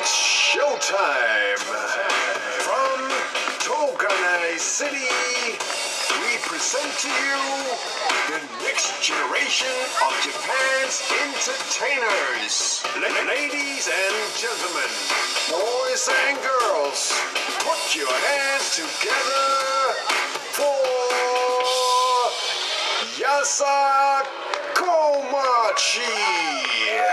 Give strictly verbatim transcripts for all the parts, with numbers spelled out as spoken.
It's showtime! From Toganai City, we present to you the next generation of Japan's entertainers. La- ladies and gentlemen, boys and girls, put your hands together for Yasa Komachi!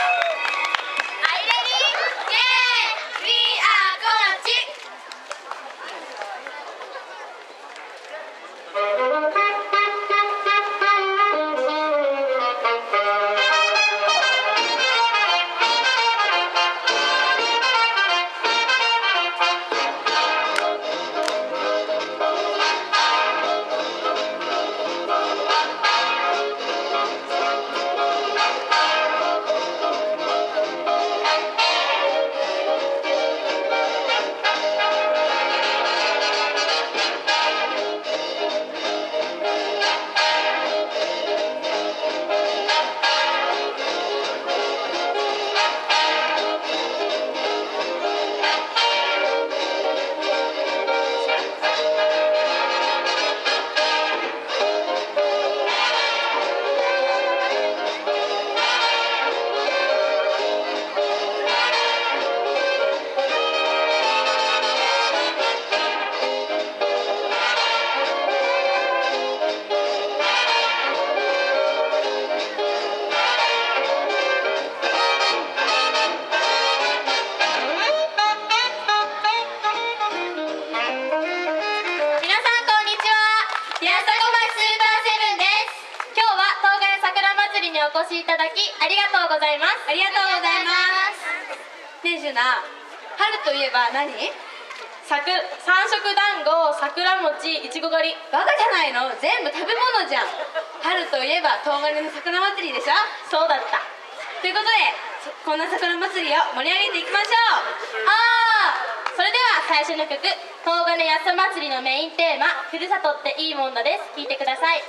お越しいただきありがとうございます。 ありがとうございます。ねえジュナ、春といえば何？さく三色団子、桜餅、いちご狩り。バカじゃないの？全部食べ物じゃん。春といえば東金の桜祭りでしょ。 そうだった。 ということでこんな桜祭りを盛り上げていきましょう。 ああ、それでは最初の曲、東金安祭りのメインテーマ、ふるさとっていいもんだです。聴いてください。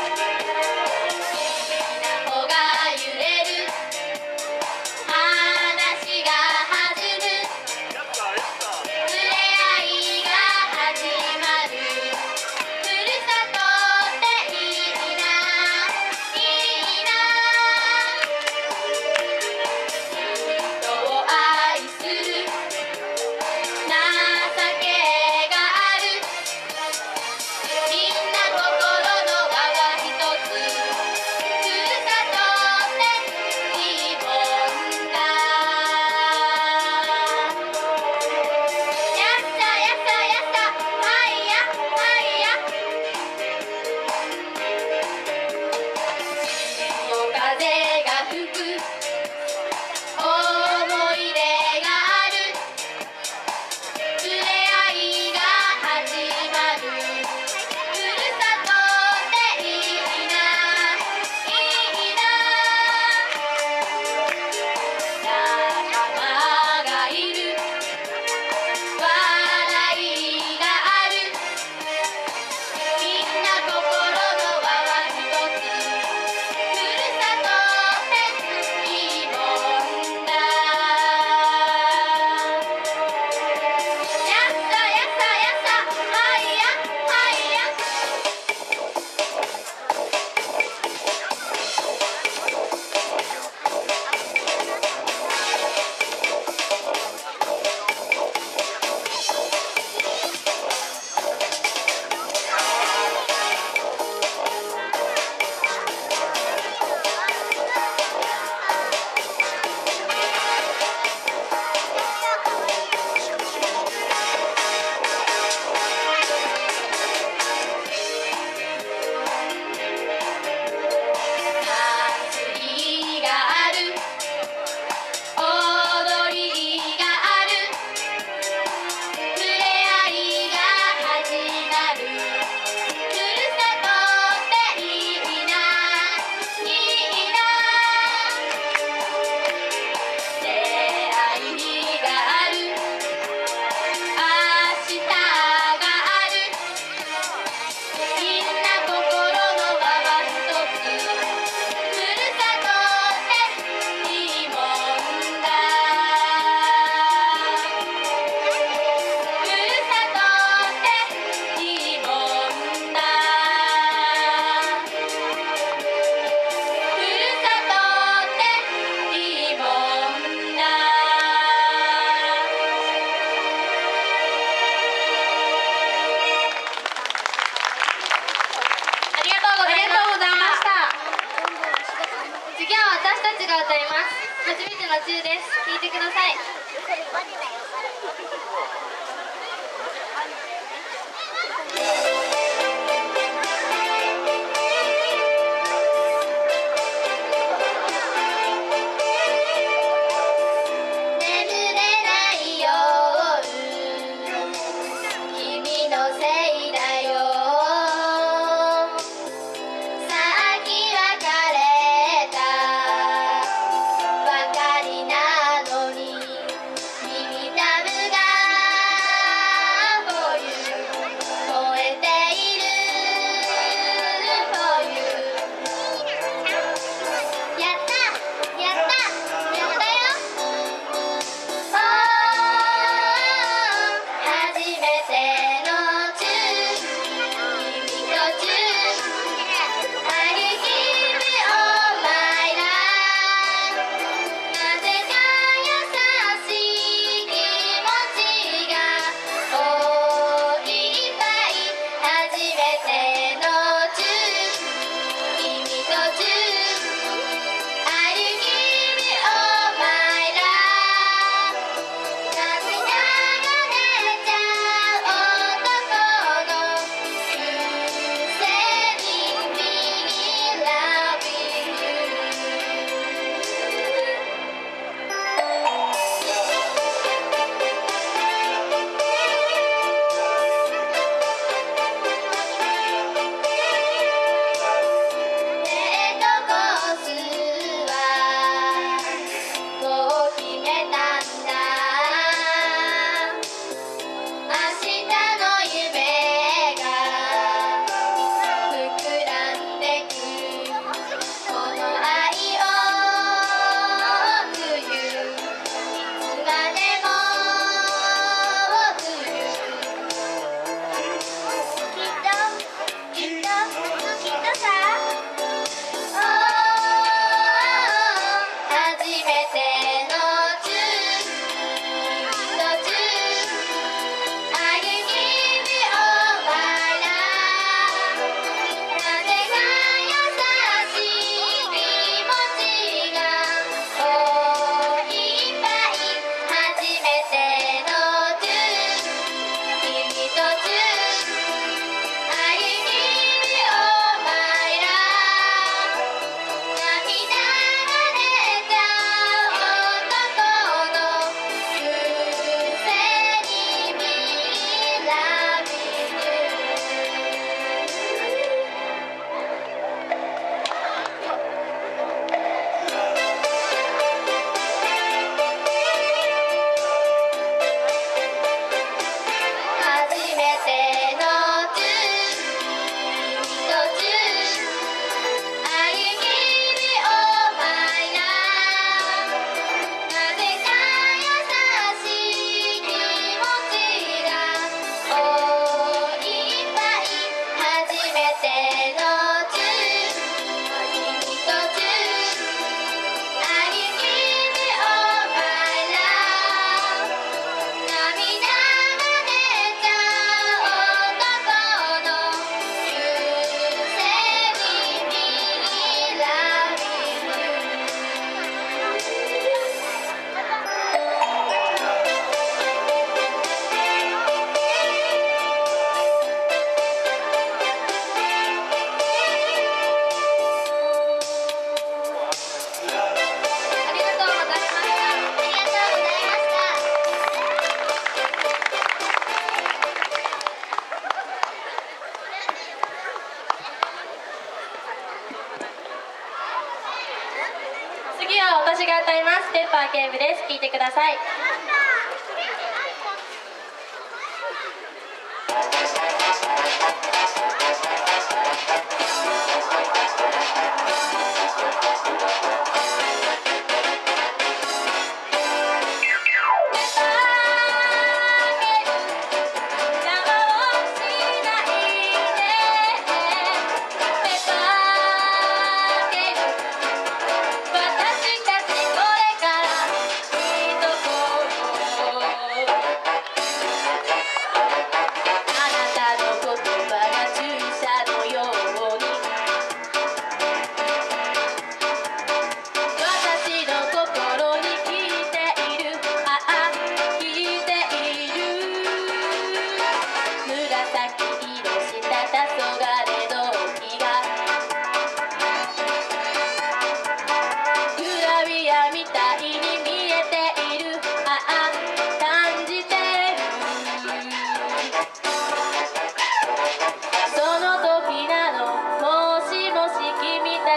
花うございました。 次は私たちが歌います。初めての中です。聴いてください。次は私が歌います。ペッパー警部です。聴いてください。私たちこれからいいとこ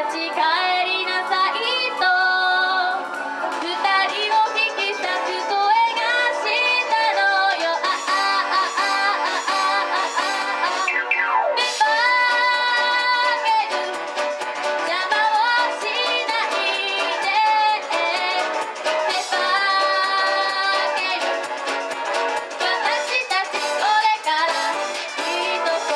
ち帰りなさいと二人を引き裂く声がしたのよ。ああああああああペパーゲル邪魔をしないでペパーゲル私たちこれからいいとこ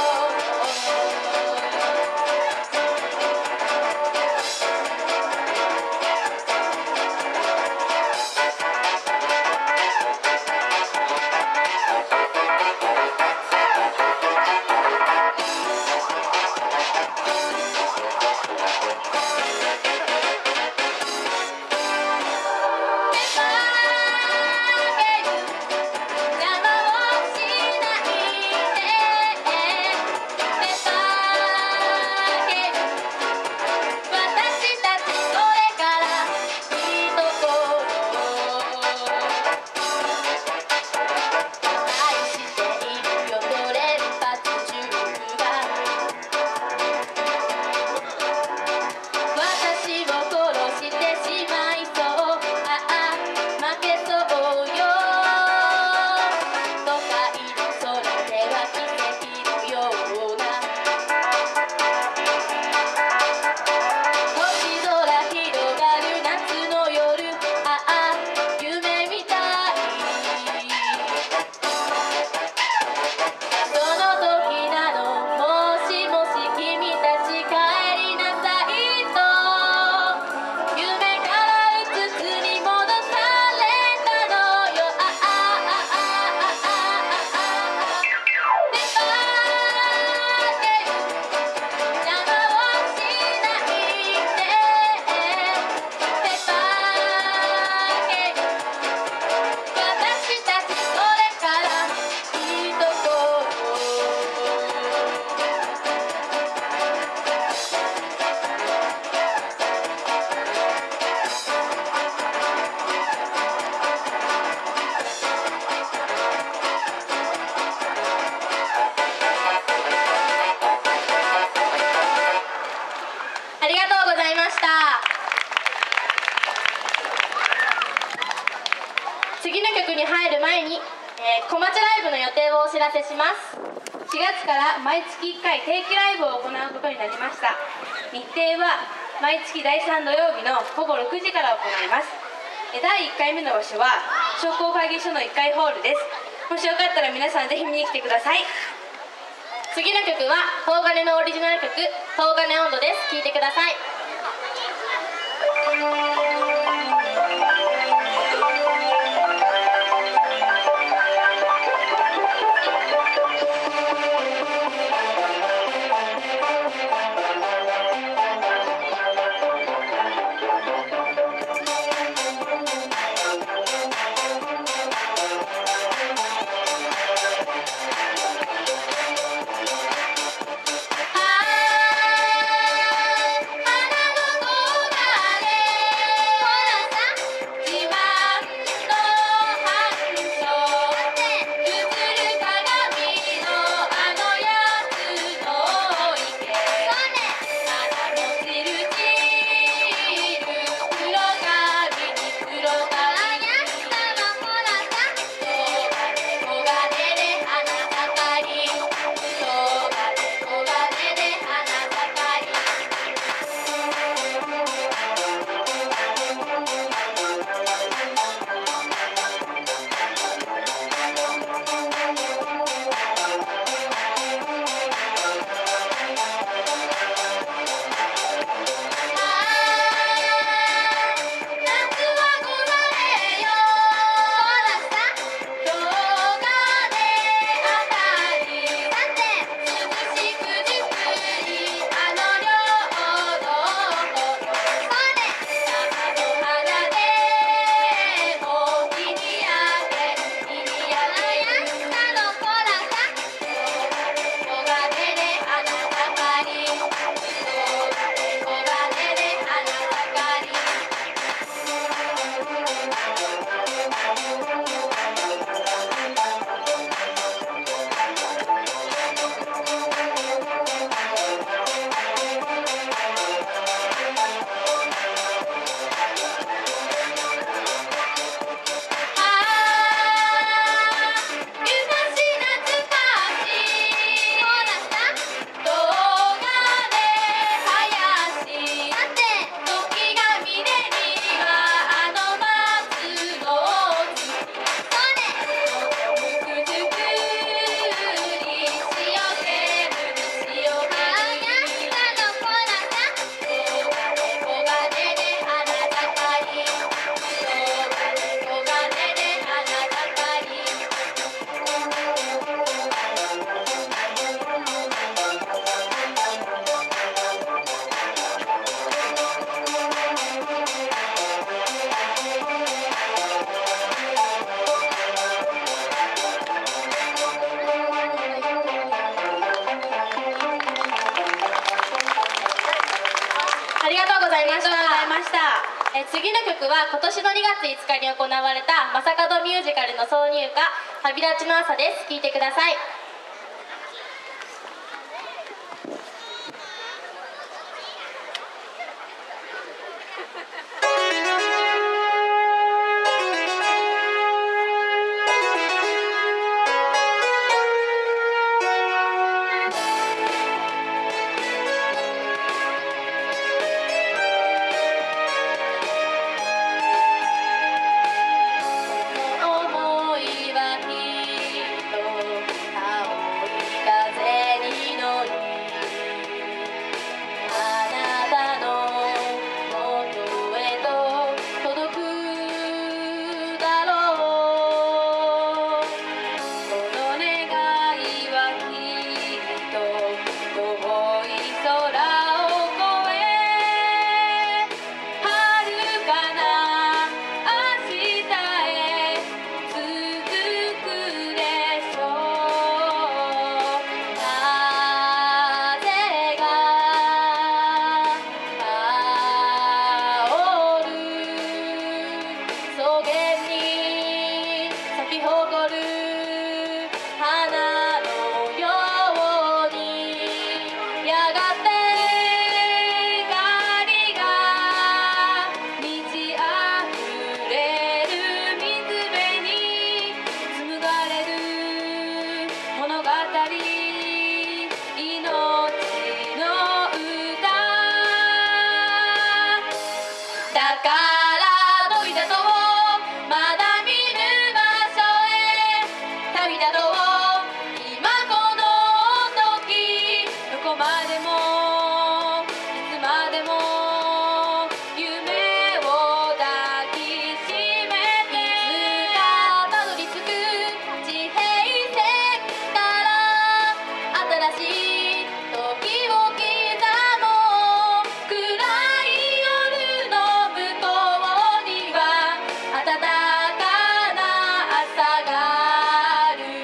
ありがとうございました。次の曲に入る前に、えー、小町ライブの予定をお知らせします。 しがつから毎月いっかい定期ライブを行うことになりました。日程は毎月だいさん土曜日の午後ろくじから行います。だいいっかいめの場所は商工会議所のいっかいホールです。もしよかったら皆さんぜひ見に来てください。 次の曲は東金のオリジナル曲「東金温度」です。聴いてください。花の黄金ざいました。ありがとうございました。え次の曲は今年のにがついつかに行われたまさかどミュージカルの挿入歌「旅立ちの朝」です。聴いてください。思いはきっと青い風に乗りあなたの元へと届くだろう。この願いはきっと遠い空を越え遥かな明日へ続くでしょう。風が煽る草原に咲き誇る花のようにやがて光が満ち溢れる水辺に紡がれる物語命の歌だから飛び立とうまだ見ぬ場所へ旅立とう今この時どこまでもいつまでも夢を抱きしめていつかたどり着く地平線から新しい時を刻もう暗い夜の向こうには暖かな朝がある。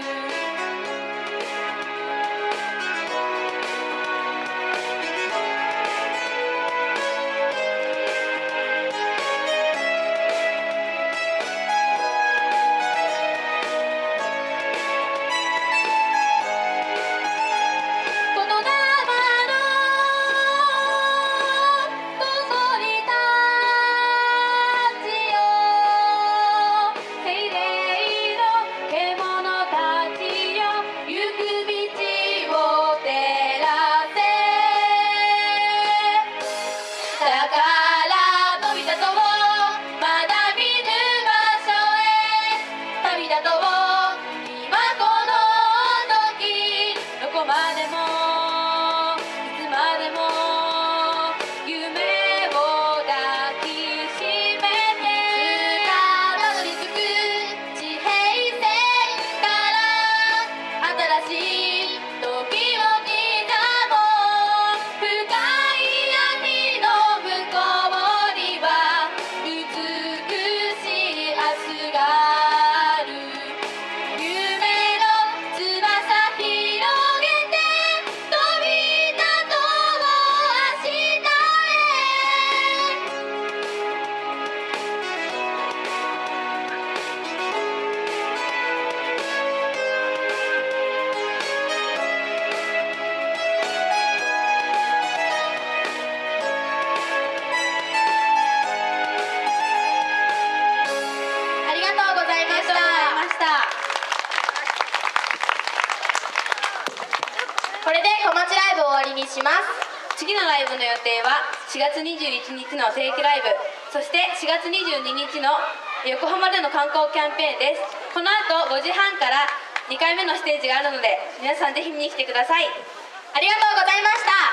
この玉のこそりたちよ精霊の獣たちよ行く道を照らせだから飛び立とうまだ見ぬ場所へ旅立とう今この時どこまでもいつまでも夢を抱きしめていつかたどり着く地平線から新しい時を刻もう深い闇の向こうには美しい明日がある。夢の翼広げて飛び立とう明日へありがとうございました。これで小町ライブを終わりにします。次のライブの予定はしがつにじゅういちにちの定期ライブ、そしてしがつにじゅうににちの横浜での観光キャンペーンです。この後ごじはんからにかいめのステージがあるので皆さんぜひ見に来てください。ありがとうございました。